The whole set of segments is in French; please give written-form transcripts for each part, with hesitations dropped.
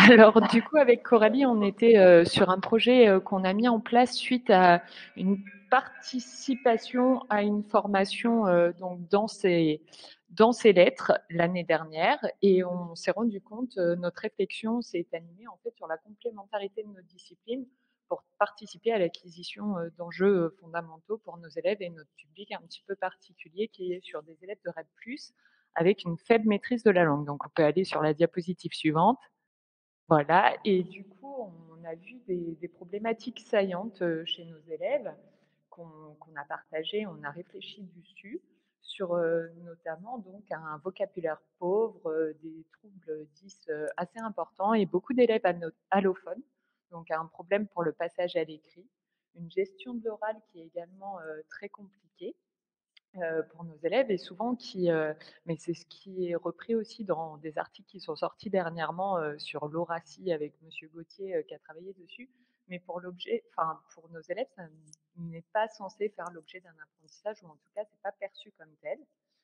Alors du coup, avec Coralie, on était sur un projet qu'on a mis en place suite à une participation à une formation donc dans ces lettres l'année dernière, et on s'est rendu compte, notre réflexion s'est animée en fait sur la complémentarité de nos disciplines pour participer à l'acquisition d'enjeux fondamentaux pour nos élèves et notre public un petit peu particulier qui est sur des élèves de REP+, avec une faible maîtrise de la langue. Donc on peut aller sur la diapositive suivante. Voilà, et du coup, on a vu des problématiques saillantes chez nos élèves qu'on a partagées, on a réfléchi dessus, sur notamment donc un vocabulaire pauvre, des troubles 10 assez importants et beaucoup d'élèves allophones, donc un problème pour le passage à l'écrit, une gestion de l'oral qui est également très compliquée pour nos élèves et souvent mais c'est ce qui est repris aussi dans des articles qui sont sortis dernièrement sur l'Horacie avec Monsieur Gauthier qui a travaillé dessus. Mais pour nos élèves, ça n'est pas censé faire l'objet d'un apprentissage ou en tout cas, c'est pas perçu comme tel.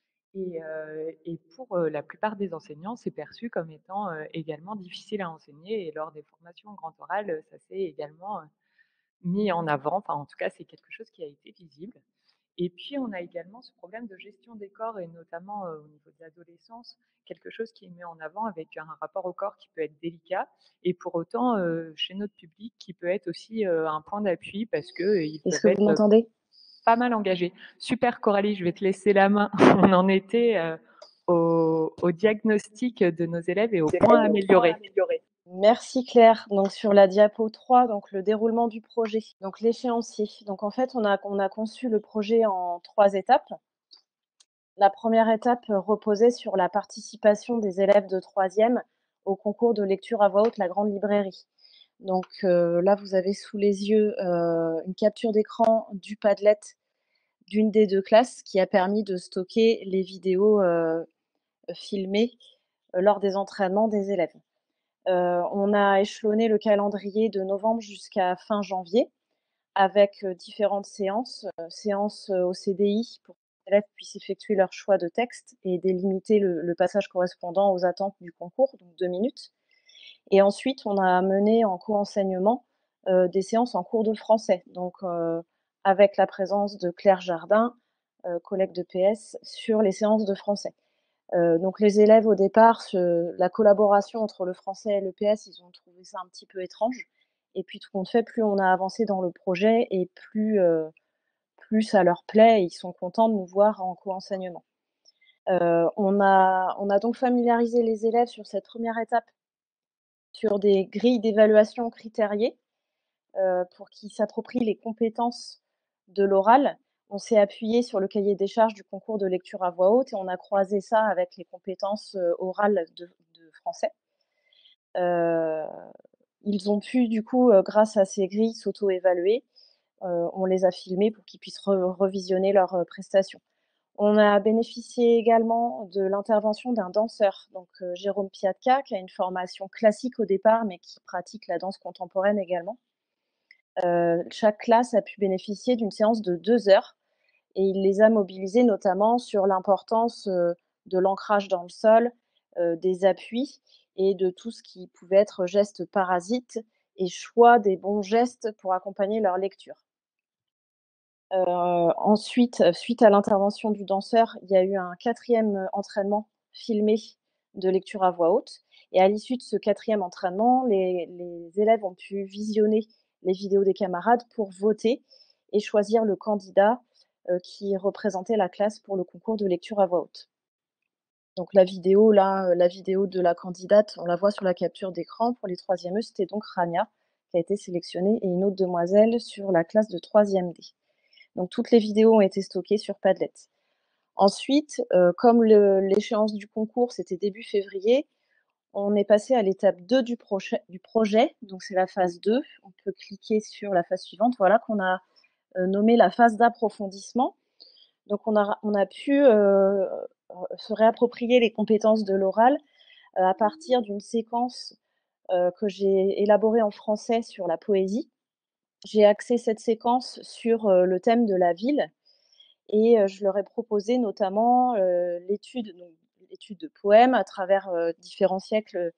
Et pour la plupart des enseignants, c'est perçu comme étant également difficile à enseigner. Et lors des formations en grand oral, ça s'est également mis en avant. Enfin, en tout cas, c'est quelque chose qui a été visible. Et puis, on a également ce problème de gestion des corps, et notamment au niveau de l'adolescence, quelque chose qui est mis en avant avec un rapport au corps qui peut être délicat, et pour autant, chez notre public, qui peut être aussi un point d'appui parce qu'ils Est-ce peuvent que vous être m'entendez? pas mal engagés. Super Coralie, je vais te laisser la main. On en était au diagnostic de nos élèves et aux points à améliorer. Merci Claire. Donc sur la diapo 3, donc le déroulement du projet, donc l'échéancier. Donc en fait, on a conçu le projet en 3 étapes. La première étape reposait sur la participation des élèves de 3e au concours de lecture à voix haute La Grande Librairie. Donc là, vous avez sous les yeux une capture d'écran du Padlet d'une des 2 classes qui a permis de stocker les vidéos filmées lors des entraînements des élèves. On a échelonné le calendrier de novembre jusqu'à fin janvier avec différentes séances au CDI pour que les élèves puissent effectuer leur choix de texte et délimiter le passage correspondant aux attentes du concours, donc 2 minutes. Et ensuite, on a mené en co-enseignement des séances en cours de français, donc avec la présence de Claire Jardin, collègue de PS, sur les séances de français. Donc les élèves au départ, la collaboration entre le français et le PS, ils ont trouvé ça un petit peu étrange. Et puis tout compte fait, plus on a avancé dans le projet et plus ça leur plaît et ils sont contents de nous voir en co-enseignement. On a donc familiarisé les élèves sur cette première étape sur des grilles d'évaluation critériées pour qu'ils s'approprient les compétences de l'oral. On s'est appuyé sur le cahier des charges du concours de lecture à voix haute et on a croisé ça avec les compétences orales de français. Ils ont pu du coup, grâce à ces grilles, s'auto-évaluer. On les a filmés pour qu'ils puissent revisionner leurs prestations. On a bénéficié également de l'intervention d'un danseur, donc Jérôme Piatka, qui a une formation classique au départ, mais qui pratique la danse contemporaine également. Chaque classe a pu bénéficier d'une séance de 2 heures et il les a mobilisés notamment sur l'importance de l'ancrage dans le sol, des appuis et de tout ce qui pouvait être gestes parasites et choix des bons gestes pour accompagner leur lecture. Ensuite, suite à l'intervention du danseur, il y a eu un 4e entraînement filmé de lecture à voix haute et à l'issue de ce 4e entraînement, les élèves ont pu visionner les vidéos des camarades pour voter et choisir le candidat, qui représentait la classe pour le concours de lecture à voix haute. Donc la vidéo là, la vidéo de la candidate, on la voit sur la capture d'écran. Pour les 3e E, c'était donc Rania qui a été sélectionnée et une autre demoiselle sur la classe de 3e D. Donc toutes les vidéos ont été stockées sur Padlet. Ensuite, comme l'échéance du concours, c'était début février, on est passé à l'étape 2 du projet, donc c'est la phase 2. On peut cliquer sur la phase suivante, voilà, qu'on a nommée la phase d'approfondissement. Donc on a pu se réapproprier les compétences de l'oral à partir d'une séquence que j'ai élaborée en français sur la poésie. J'ai axé cette séquence sur le thème de la ville et je leur ai proposé notamment l'étude de poèmes à travers différents siècles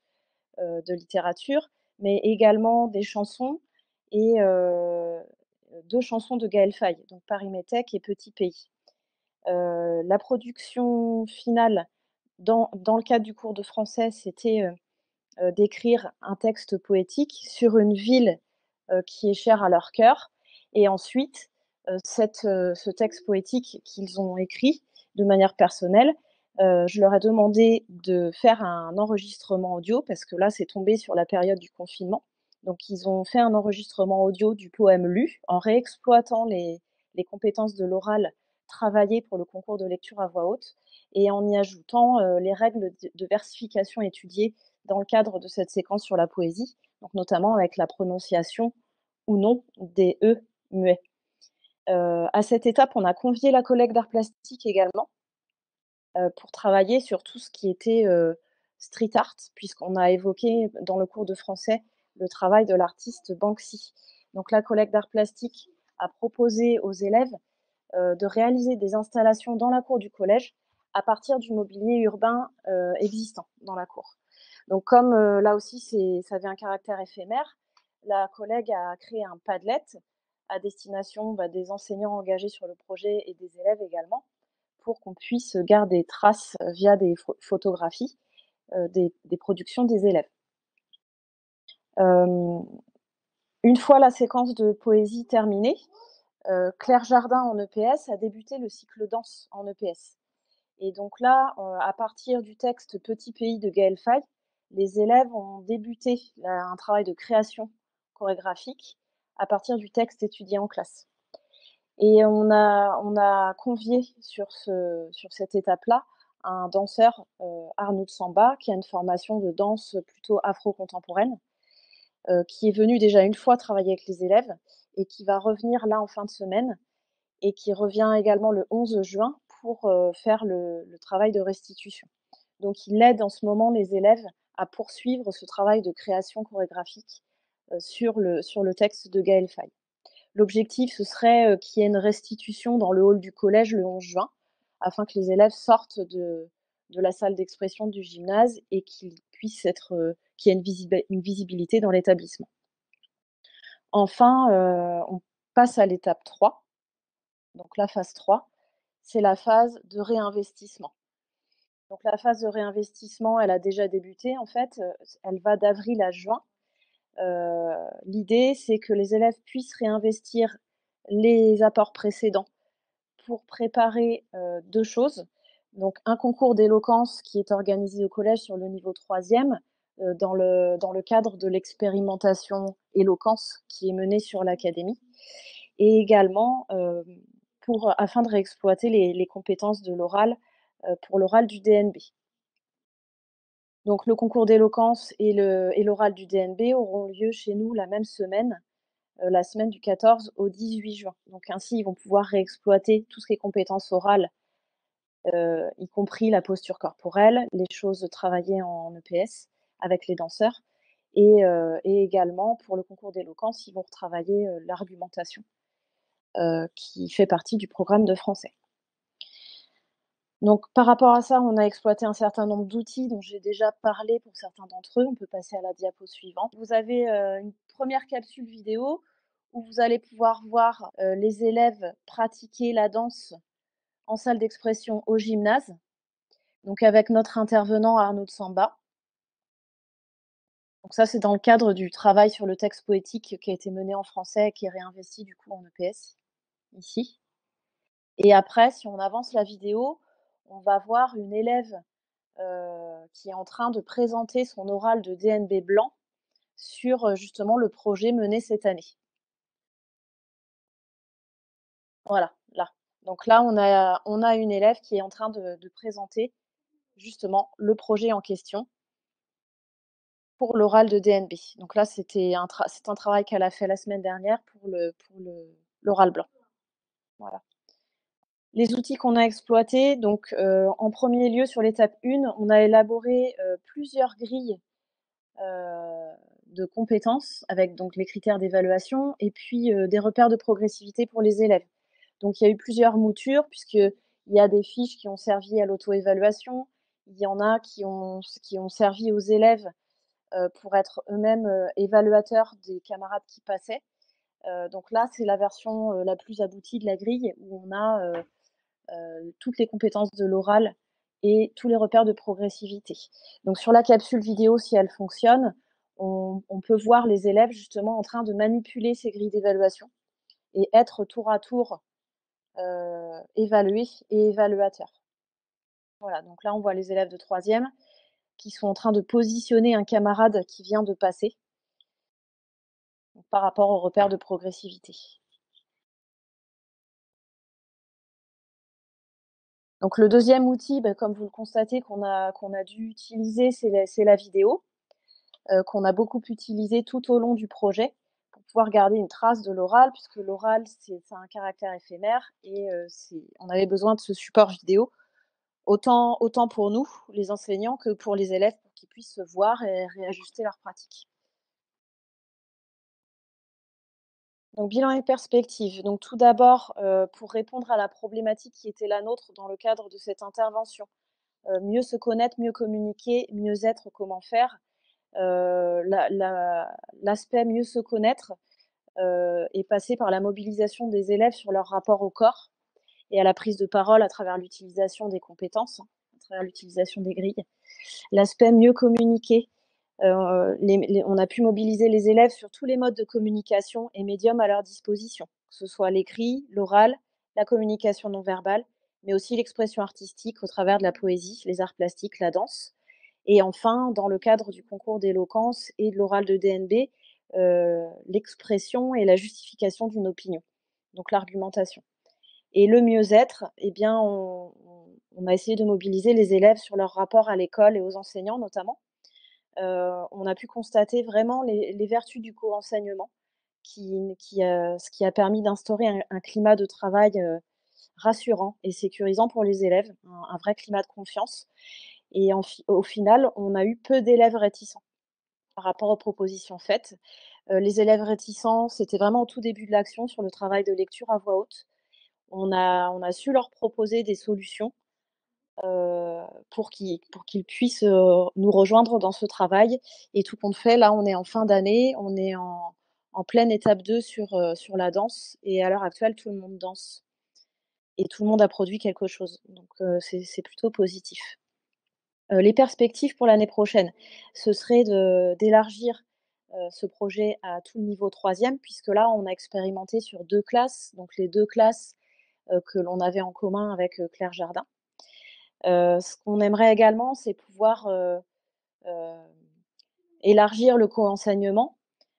de littérature, mais également des chansons et 2 chansons de Gaël Faye, donc Paris-Métèque et Petit pays. La production finale dans le cadre du cours de français, c'était, d'écrire un texte poétique sur une ville, qui est chère à leur cœur et ensuite, ce texte poétique qu'ils ont écrit de manière personnelle, je leur ai demandé de faire un enregistrement audio parce que là, c'est tombé sur la période du confinement. Donc ils ont fait un enregistrement audio du poème lu en réexploitant les compétences de l'oral travaillées pour le concours de lecture à voix haute et en y ajoutant, les règles de versification étudiées dans le cadre de cette séquence sur la poésie, donc notamment avec la prononciation ou non des E muets. À cette étape, on a convié la collègue d'art plastique également, pour travailler sur tout ce qui était, street art, puisqu'on a évoqué dans le cours de français le travail de l'artiste Banksy. Donc la collègue d'art plastique a proposé aux élèves, de réaliser des installations dans la cour du collège à partir du mobilier urbain, existant dans la cour. Donc comme, là aussi ça avait un caractère éphémère, la collègue a créé un Padlet à destination, des enseignants engagés sur le projet et des élèves également, pour qu'on puisse garder trace, via des photographies, des productions des élèves. Une fois la séquence de poésie terminée, Claire Jardin en EPS a débuté le cycle danse en EPS. Et donc là, à partir du texte Petit pays de Gaël Faye, les élèves ont débuté un travail de création chorégraphique à partir du texte étudié en classe. Et on a convié sur cette étape-là un danseur, Arnaud de Samba, qui a une formation de danse plutôt afro-contemporaine, qui est venu déjà une fois travailler avec les élèves et qui va revenir là en fin de semaine et qui revient également le 11 juin pour, faire le travail de restitution. Donc il aide en ce moment les élèves à poursuivre ce travail de création chorégraphique, sur le texte de Gaël Faye. L'objectif, ce serait, qu'il y ait une restitution dans le hall du collège le 11 juin, afin que les élèves sortent de la salle d'expression du gymnase et qu'ils puissent être, qu'il y ait une visibilité dans l'établissement. Enfin, on passe à l'étape 3. Donc la phase 3, c'est la phase de réinvestissement. Donc la phase de réinvestissement, elle a déjà débuté en fait, elle va d'avril à juin. L'idée, c'est que les élèves puissent réinvestir les apports précédents pour préparer, 2 choses. Donc un concours d'éloquence qui est organisé au collège sur le niveau 3e, dans le cadre de l'expérimentation éloquence qui est menée sur l'académie et également, afin de réexploiter les compétences de l'oral, pour l'oral du DNB. Donc le concours d'éloquence et l'oral du DNB auront lieu chez nous la même semaine, la semaine du 14 au 18 juin. Donc ainsi, ils vont pouvoir réexploiter tout ce qui est compétences orales, y compris la posture corporelle, les choses travaillées en EPS avec les danseurs et également pour le concours d'éloquence, ils vont retravailler, l'argumentation, qui fait partie du programme de français. Donc par rapport à ça, on a exploité un certain nombre d'outils dont j'ai déjà parlé pour certains d'entre eux. On peut passer à la diapo suivante. Vous avez, une première capsule vidéo où vous allez pouvoir voir, les élèves pratiquer la danse en salle d'expression au gymnase, donc avec notre intervenant Arnaud de Samba. Donc ça, c'est dans le cadre du travail sur le texte poétique qui a été mené en français et qui est réinvesti du coup en EPS, ici. Et après, si on avance la vidéo, on va voir une élève, qui est en train de présenter son oral de DNB blanc sur, justement le projet mené cette année. Voilà, là. Donc là, on a une élève qui est en train de présenter justement le projet en question pour l'oral de DNB. Donc là, c'est un travail qu'elle a fait la semaine dernière pour l'oral blanc. Voilà. Les outils qu'on a exploités, donc, en premier lieu sur l'étape 1, on a élaboré, plusieurs grilles, de compétences avec donc les critères d'évaluation et puis, des repères de progressivité pour les élèves. Donc il y a eu plusieurs moutures puisqu'il y a des fiches qui ont servi à l'auto-évaluation, il y en a qui ont servi aux élèves, pour être eux-mêmes, évaluateurs des camarades qui passaient. Donc là, c'est la version, la plus aboutie de la grille où on a, toutes les compétences de l'oral et tous les repères de progressivité. Donc sur la capsule vidéo, si elle fonctionne, on peut voir les élèves justement en train de manipuler ces grilles d'évaluation et être tour à tour, évalués et évaluateurs. Voilà, donc là, on voit les élèves de troisième qui sont en train de positionner un camarade qui vient de passer par rapport aux repères de progressivité. Donc le deuxième outil, comme vous le constatez qu'on a dû utiliser, c'est la vidéo, qu'on a beaucoup utilisé tout au long du projet pour pouvoir garder une trace de l'oral puisque l'oral, ça a un caractère éphémère et on avait besoin de ce support vidéo, autant pour nous, les enseignants, que pour les élèves pour qu'ils puissent se voir et réajuster leur pratique. Donc bilan et perspective. Donc tout d'abord, pour répondre à la problématique qui était la nôtre dans le cadre de cette intervention, mieux se connaître, mieux communiquer, mieux être, comment faire. L'aspect mieux se connaître est passé par la mobilisation des élèves sur leur rapport au corps et à la prise de parole à travers l'utilisation des compétences, à travers l'utilisation des grilles. L'aspect mieux communiquer, on a pu mobiliser les élèves sur tous les modes de communication et médiums à leur disposition, que ce soit l'écrit, l'oral, la communication non verbale, mais aussi l'expression artistique au travers de la poésie, les arts plastiques, la danse. Et enfin, dans le cadre du concours d'éloquence et de l'oral de DNB, l'expression et la justification d'une opinion, donc l'argumentation. Et le mieux-être, eh bien, on a essayé de mobiliser les élèves sur leur rapport à l'école et aux enseignants notamment. On a pu constater vraiment les vertus du co-enseignement ce qui a permis d'instaurer un climat de travail, rassurant et sécurisant pour les élèves, un vrai climat de confiance et au final, on a eu peu d'élèves réticents par rapport aux propositions faites. Les élèves réticents, c'était vraiment au tout début de l'action sur le travail de lecture à voix haute. On a su leur proposer des solutions, pour qu'ils puissent, nous rejoindre dans ce travail et tout compte fait, là, on est en fin d'année, on est en pleine étape 2 sur la danse et à l'heure actuelle, tout le monde danse et tout le monde a produit quelque chose donc c'est plutôt positif. Les perspectives pour l'année prochaine, ce serait d'élargir, ce projet à tout le niveau troisième puisque là, on a expérimenté sur 2 classes, donc les 2 classes, que l'on avait en commun avec, Claire Jardin. Ce qu'on aimerait également, c'est pouvoir, heu, élargir le co-enseignement,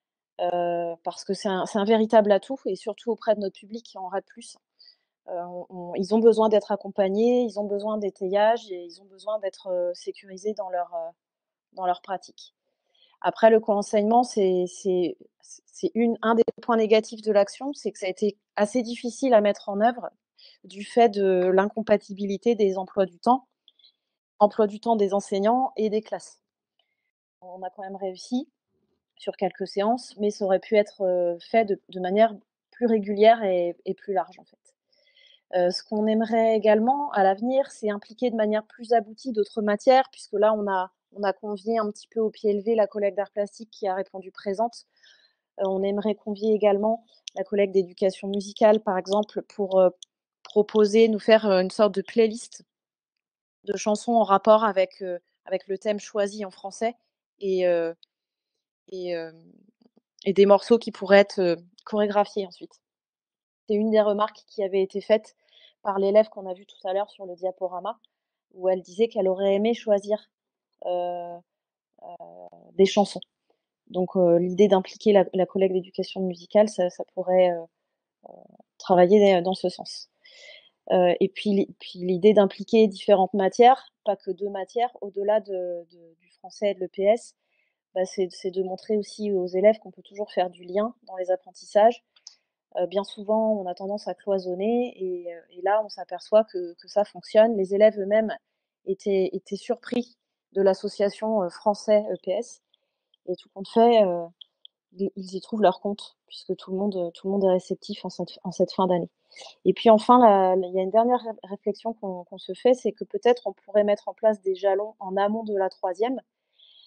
parce que c'est un véritable atout et surtout auprès de notre public qui en rate plus. Ils ont besoin d'être accompagnés, ils ont besoin d'étayage et ils ont besoin d'être, sécurisés dans leur pratique. Après le co-enseignement, c'est un des points négatifs de l'action, c'est que ça a été assez difficile à mettre en œuvre du fait de l'incompatibilité des emplois du temps, emploi du temps des enseignants et des classes. On a quand même réussi sur quelques séances, mais ça aurait pu être, fait de manière plus régulière et plus large, en fait. Ce qu'on aimerait également à l'avenir, c'est impliquer de manière plus aboutie d'autres matières, puisque là, on a convié un petit peu au pied levé la collègue d'art plastique qui a répondu présente. On aimerait convier également la collègue d'éducation musicale, par exemple, pour, proposer, nous faire, une sorte de playlist de chansons en rapport avec le thème choisi en français et heu et hem et des morceaux qui pourraient être, chorégraphiés ensuite. C'est une des remarques qui avait été faite par l'élève qu'on a vu tout à l'heure sur le diaporama, où elle disait qu'elle aurait aimé choisir, heu des chansons. Donc l'idée d'impliquer la collègue d'éducation musicale, ça pourrait, travailler dans ce sens. Et puis l'idée d'impliquer différentes matières, pas que 2 matières, au-delà du français et de l'EPS, c'est de montrer aussi aux élèves qu'on peut toujours faire du lien dans les apprentissages. Bien souvent, on a tendance à cloisonner et là, on s'aperçoit que ça fonctionne. Les élèves eux-mêmes étaient surpris de l'association, français EPS et tout compte fait, ils y trouvent leur compte puisque tout le monde est réceptif en cette fin d'année. Et puis enfin, il y a une dernière réflexion qu'on se fait, c'est que peut-être on pourrait mettre en place des jalons en amont de la troisième,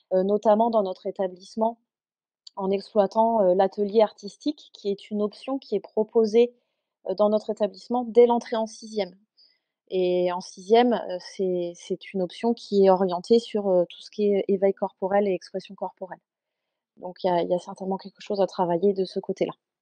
notamment dans notre établissement en exploitant, l'atelier artistique qui est une option qui est proposée, dans notre établissement dès l'entrée en sixième. Et en sixième, c'est une option qui est orientée sur, tout ce qui est éveil corporel et expression corporelle. Donc il y a certainement quelque chose à travailler de ce côté-là.